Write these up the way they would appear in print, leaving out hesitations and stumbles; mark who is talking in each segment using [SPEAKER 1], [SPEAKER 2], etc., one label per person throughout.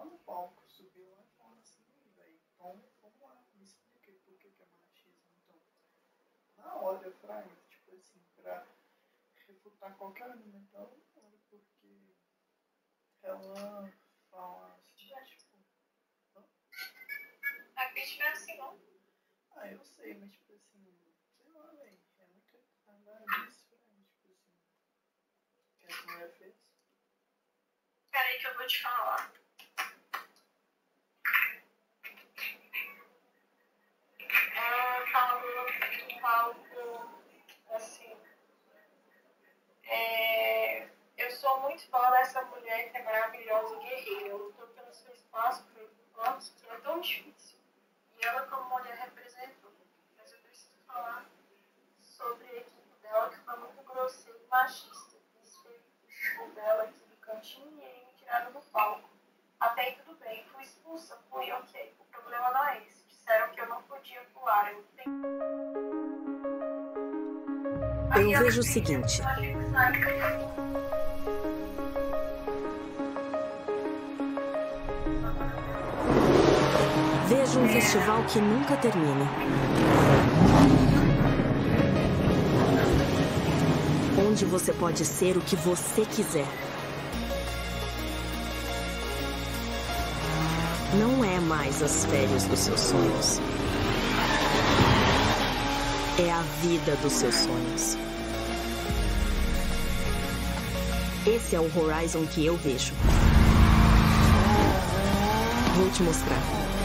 [SPEAKER 1] no palco, subiu lá e falou assim, velho, então vamos lá, me explica aí por que é machismo. Então, na hora, Fraga, tipo assim, pra refutar qualquer argumento, porque ela fala assim, tipo,
[SPEAKER 2] A crítica é assim, não?
[SPEAKER 1] ah, eu sei, mas tipo assim, sei lá, velho, é muito nada disso, né? Tipo assim, que essa mulher fez.
[SPEAKER 2] Peraí que eu vou te falar. Ela falou algo assim. Eu sou muito fã dessa mulher que é maravilhosa e guerreira. Eu lutou pelo seu espaço por anos, que é tão difícil. E ela, como mulher, representou. Mas eu preciso falar sobre a equipe dela, que foi muito grosseira e machista. Isso fez o show dela aqui no cantinho e aí me tiraram do palco. Até aí tudo bem, fui expulsa, fui ok. O problema não é esse. Disseram que eu não podia pular.
[SPEAKER 3] Eu vejo o seguinte. Vejo um festival que nunca termina. Onde você pode ser o que você quiser. Não é mais as férias dos seus sonhos. É a vida dos seus sonhos. Esse é o Horizon que eu vejo. Vou te mostrar.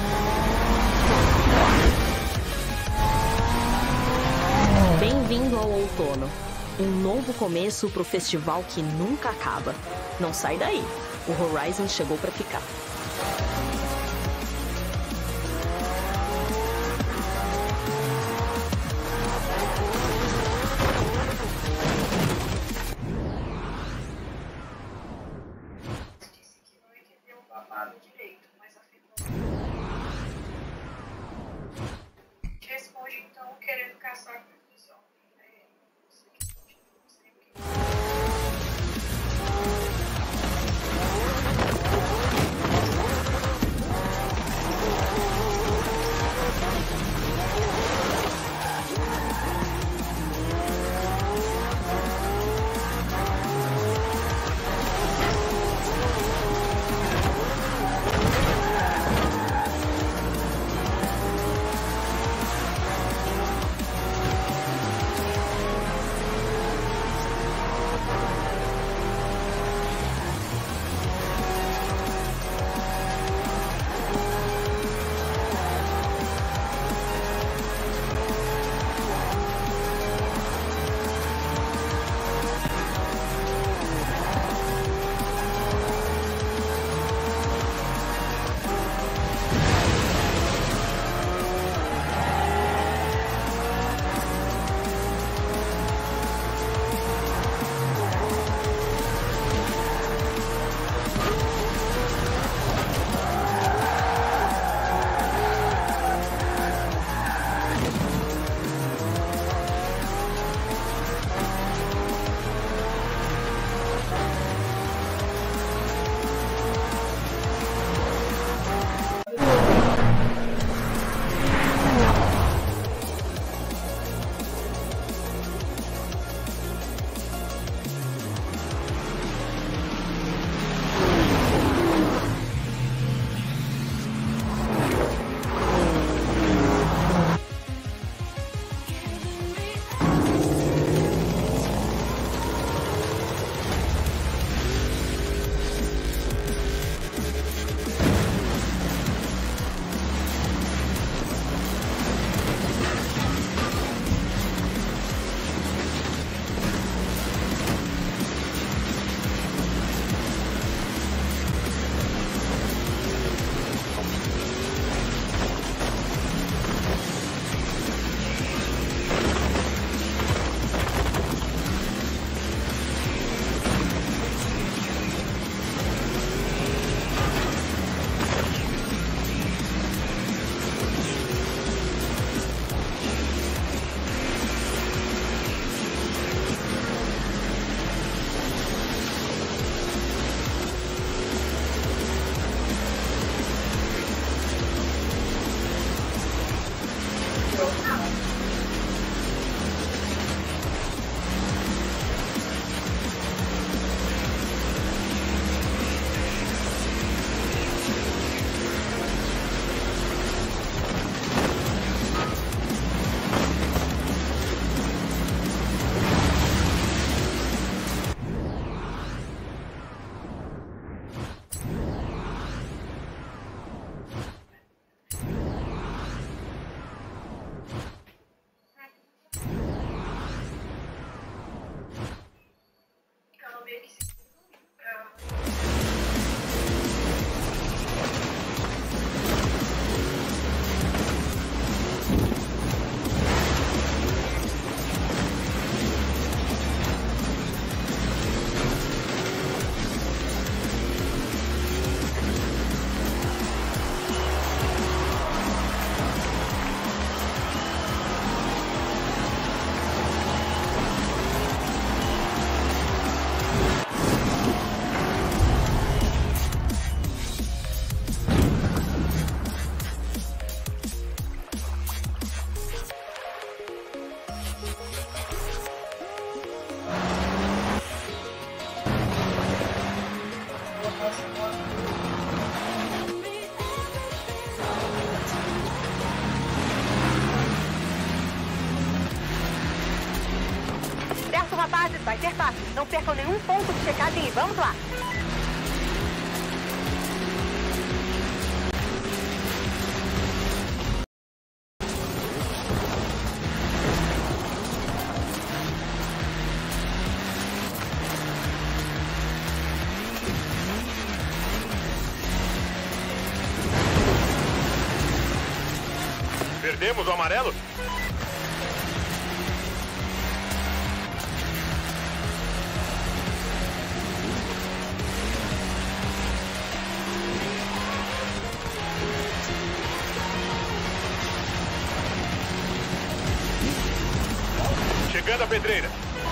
[SPEAKER 3] Bem-vindo ao outono. Um novo começo pro festival que nunca acaba. Não sai daí. O Horizon chegou pra ficar.
[SPEAKER 2] Responde então querendo caçar a confusão.
[SPEAKER 4] fácil, vai ser fácil. Não percam nenhum ponto de checagem e vamos lá.
[SPEAKER 5] Perdemos o amarelo? Chegando a pedreira.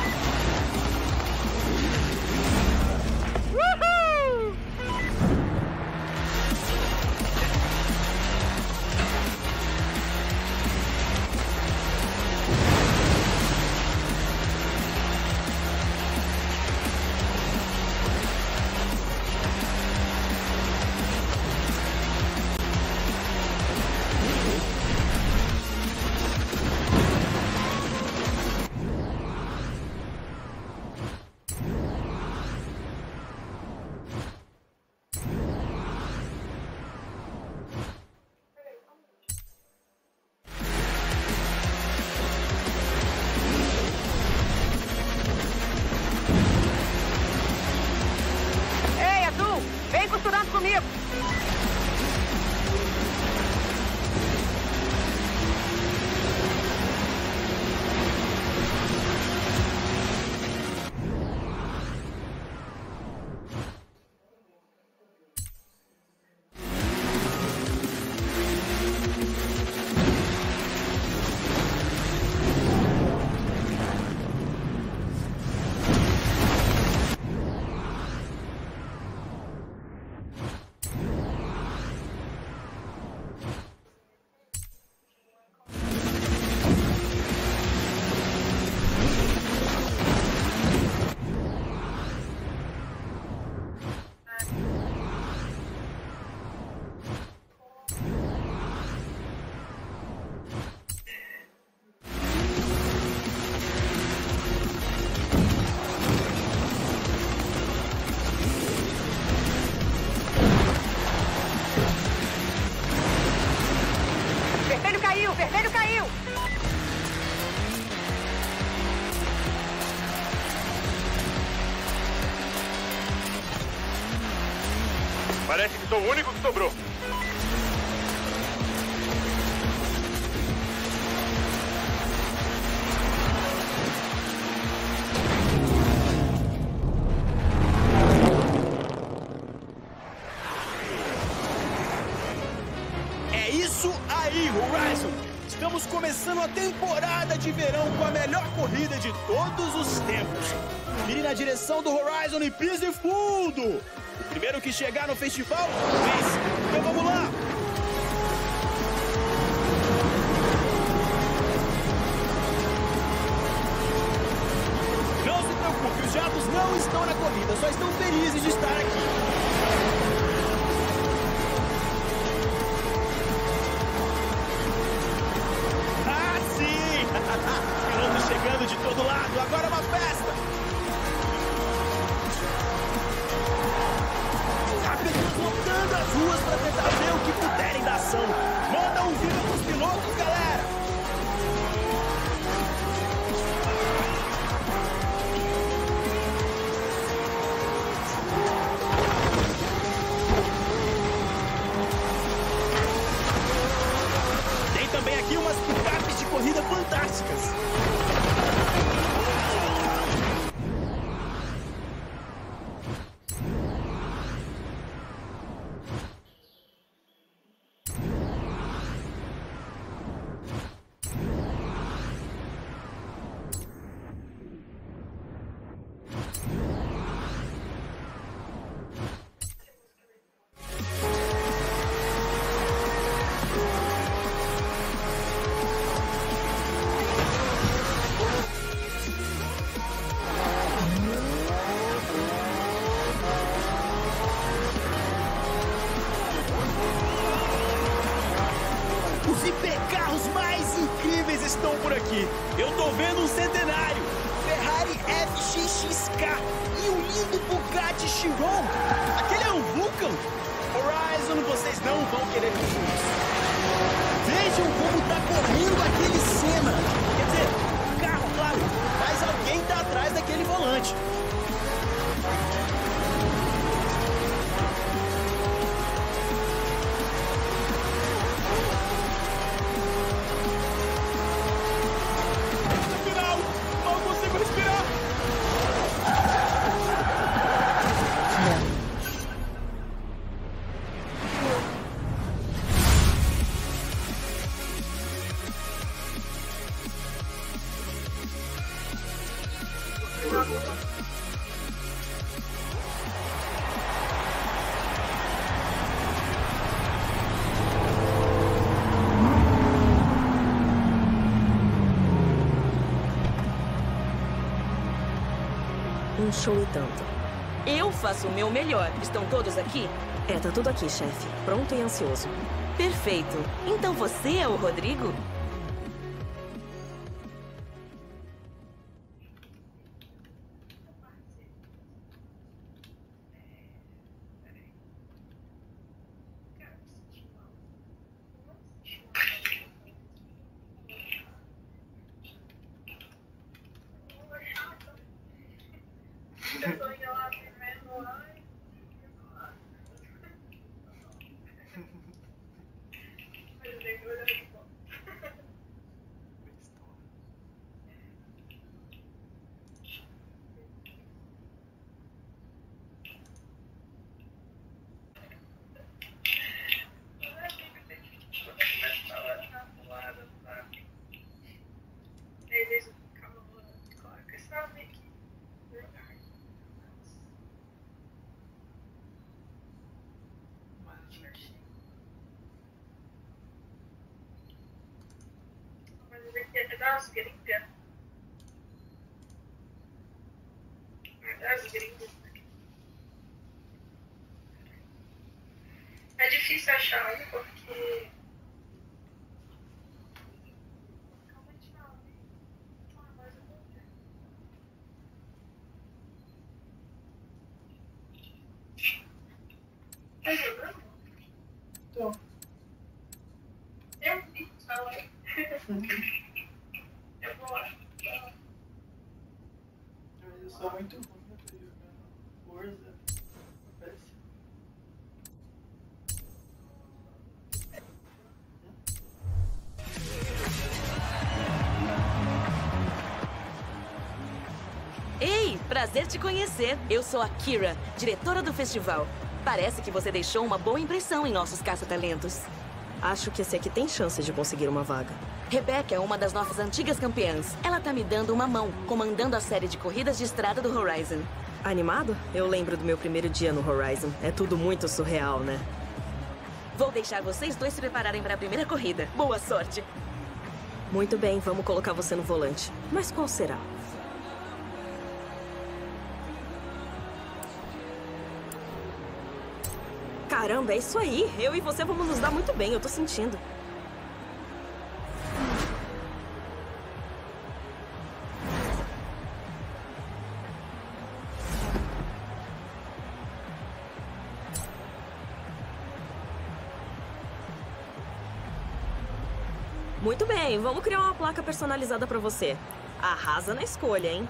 [SPEAKER 4] Vem costurando comigo. O vermelho caiu!
[SPEAKER 5] Parece que sou o único que sobrou.
[SPEAKER 6] É isso aí, Horizon! Estamos começando a temporada de verão com a melhor corrida de todos os tempos. Mire na direção do Horizon e pise fundo! O primeiro que chegar no festival, vence! Então vamos lá! Não se preocupe, os jatos não estão na corrida, só estão felizes de estar aqui. Pilotos chegando de todo lado, agora é uma festa! Capitães lotando as ruas para tentar ver o que puderem da ação. Manda um viva pros pilotos, galera! Tem também aqui umas picapes de corrida fantásticas. Os hipercarros mais incríveis estão por aqui. Eu tô vendo um centenário. Ferrari Ferrari FXXK e o lindo Bugatti Chiron. Aquele é um Vulcan. Horizon, vocês não vão querer confusões. Vejam como tá correndo aquele Senna. Quer dizer, carro, claro, mas alguém tá atrás daquele volante.
[SPEAKER 3] Um show e tanto. Eu faço o meu melhor. Estão todos aqui? É, tá tudo aqui, chefe. Pronto e ansioso. Perfeito. Então você é o Rodrigo?
[SPEAKER 2] Das gringas. Das gringas. É difícil achar, porque... Tá jogando?
[SPEAKER 1] Tô.
[SPEAKER 2] Eu vi, fala aí. Eu vou lá.
[SPEAKER 1] Mas eu sou muito ruim, eu tô jogando Forza. Péssimo.
[SPEAKER 3] Ei, prazer te conhecer. Eu sou a Kira, diretora do festival. Parece que você deixou uma boa impressão em nossos caça-talentos. Acho que esse aqui tem chance de conseguir uma vaga. Rebecca é uma das nossas antigas campeãs. Ela tá me dando uma mão, comandando a série de corridas de estrada do Horizon. Animado? Eu lembro do meu primeiro dia no Horizon. É tudo muito surreal, né? Vou deixar vocês dois se prepararem para a primeira corrida. Boa sorte! Muito bem, vamos colocar você no volante. Mas qual será? Caramba, é isso aí. Eu e você vamos nos dar muito bem, eu tô sentindo. Muito bem, vamos criar uma placa personalizada pra você. Arrasa na escolha, hein?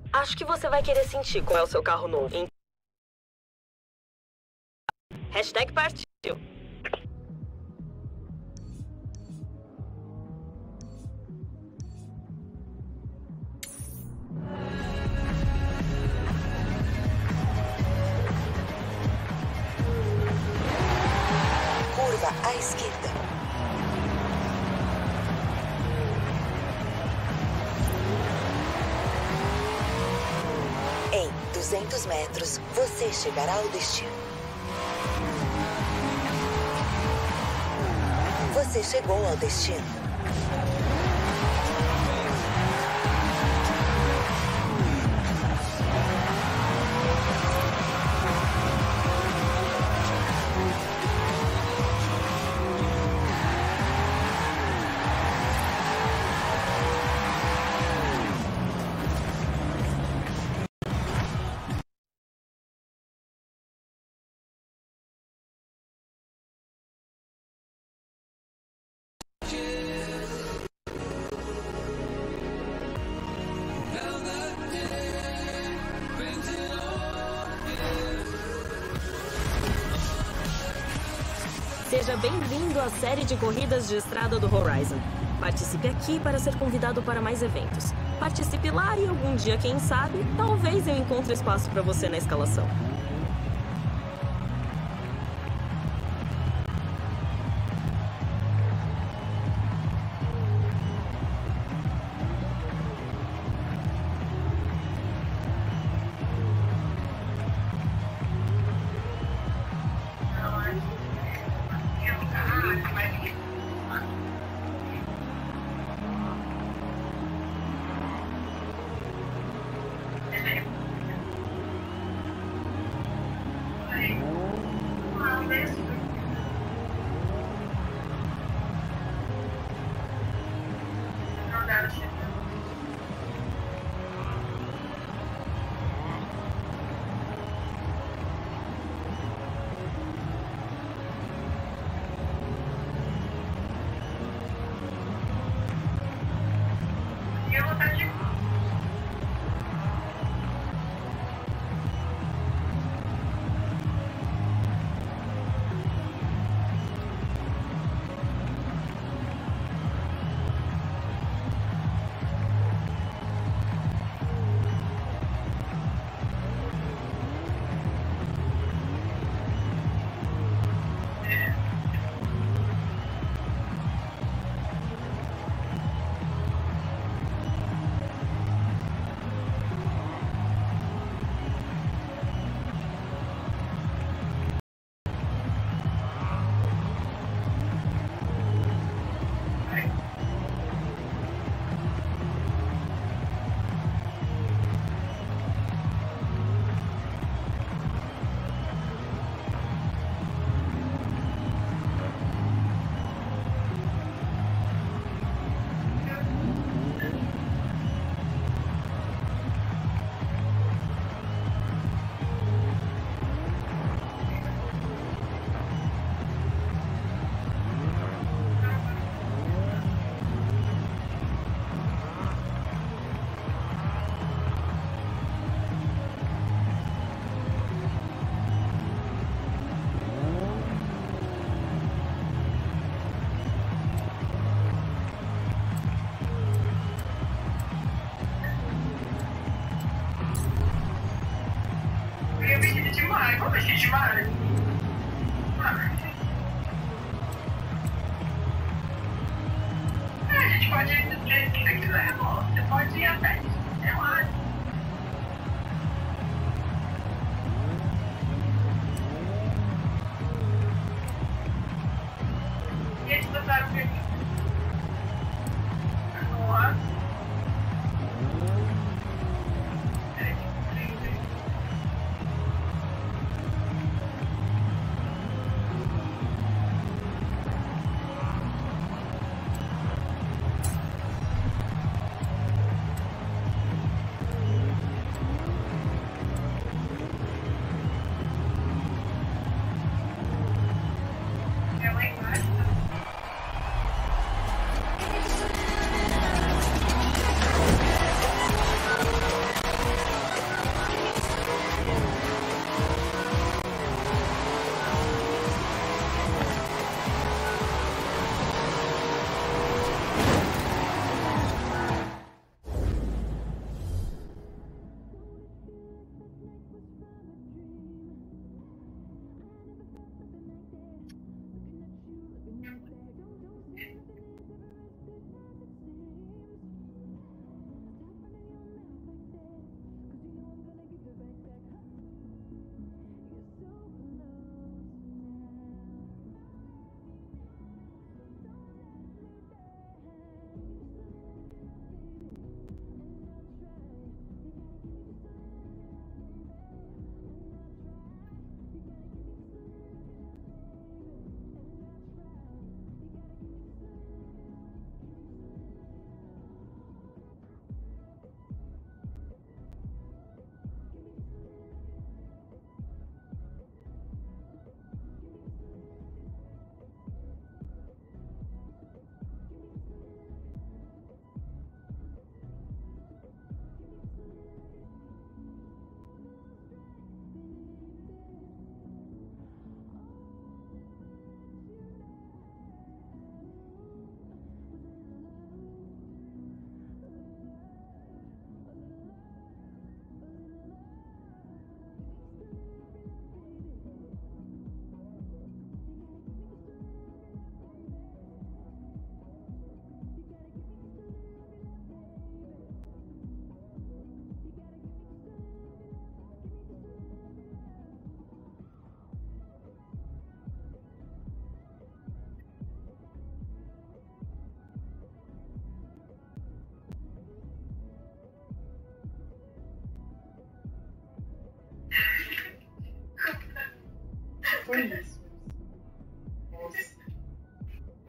[SPEAKER 3] Acho que você vai querer sentir qual é o seu carro novo. Hashtag partiu.
[SPEAKER 7] Curva à esquerda. Em 200 metros, você chegará ao destino. Você chegou ao destino.
[SPEAKER 3] Seja bem-vindo à série de corridas de estrada do Horizon. Participe aqui para ser convidado para mais eventos. Participe lá e algum dia, quem sabe, talvez eu encontre espaço para você na escalação.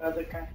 [SPEAKER 1] cada carta.